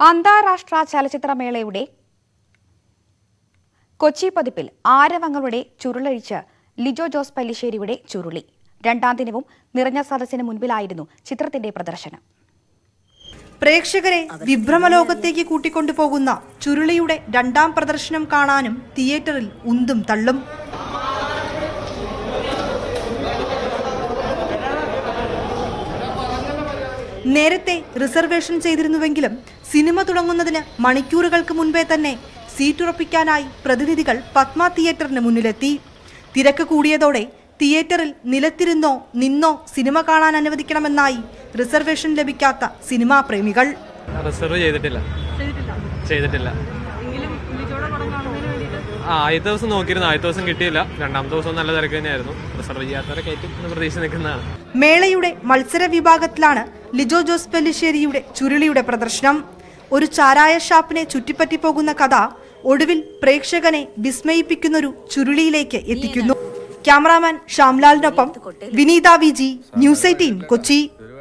അന്താരാഷ്ട്ര ചലച്ചിത്രമേളയുടെ കൊച്ചി പതിപ്പിൽ ആരവങ്ങളുടെ ചുരുളഴിച്ച് ലിജോ ജോസ് പെല്ലിശ്ശേരിയുടെ ചുരുളി. രണ്ടാം ദിനവും നിറഞ്ഞ സദസ്സിന് മുൻപിലായിരുന്നു ചിത്രത്തിന്റെ പ്രദർശനം. പ്രേക്ഷകരെ വിഭ്രമലോകത്തേക്ക് കൂട്ടിക്കൊണ്ടുപോകുന്ന ചുരുളിയുടെ രണ്ടാം പ്രദർശനം കാണാനും തിയേറ്ററിൽ ഉന്തും തള്ളും. നേരത്തെ റിസർവേഷൻ ചെയ്തിരുന്നുവെങ്കിലും സിനിമ തുടങ്ങുന്നതിന് മണിക്കൂറുകൾക്ക് മുൻപേ തന്നെ സീറ്റുറപ്പിക്കാനായി പ്രതിനിധികൾ പത്മ തിയേറ്ററിന് മുന്നിലെത്തി. തിരക്ക് കൂടിയതോടെ തിയേറ്ററിൽ നിലത്തിരുന്നോ നിന്നോ സിനിമ കാണാൻ അനുവദിക്കണമെന്നായി റിസർവേഷൻ ലഭിക്കാത്ത സിനിമാ പ്രേമികൾ. റിസർവ് ചെയ്തിട്ടില്ല. ആദ്യത്തെ ദിവസം നോക്കിയിരുന്നു, ആദ്യത്തെ ദിവസം കിട്ടിയില്ല. രണ്ടാമത്തെ ദിവസം നല്ല തിരക്ക് തന്നെയായിരുന്നു. റിസർവ് ചെയ്യാത്തവരെ കയറ്റി പ്രതീക്ഷ നിൽക്കുന്നതാണ്. മേളയുടെ മത്സര വിഭാഗത്തിലാണ് ലിജോ ജോസ് പെല്ലിശ്ശേരിയുടെ ചുരുളിയുടെ പ്രദർശനം. ഒരു ചാരായ ഷാപ്പിനെ ചുറ്റിപ്പറ്റി പോകുന്ന കഥ ഒടുവിൽ പ്രേക്ഷകനെ വിസ്മയിപ്പിക്കുന്നൊരു ചുരുളിയിലേക്ക് എത്തിക്കുന്നു. ക്യാമറാമാൻ ഷ്യാംലാലിനൊപ്പം Vineetha V G, news 18 Kochi.